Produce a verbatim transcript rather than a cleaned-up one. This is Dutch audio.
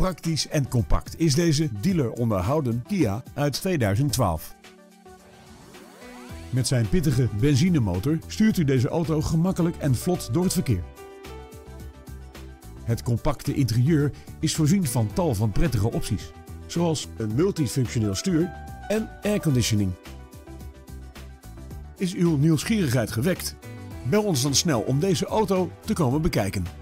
praktisch en compact is deze dealer onderhouden Kia uit tweeduizend twaalf. Met zijn pittige benzinemotor stuurt u deze auto gemakkelijk en vlot door het verkeer. Het compacte interieur is voorzien van tal van prettige opties, zoals een multifunctioneel stuur en airconditioning. Is uw nieuwsgierigheid gewekt? Bel ons dan snel om deze auto te komen bekijken.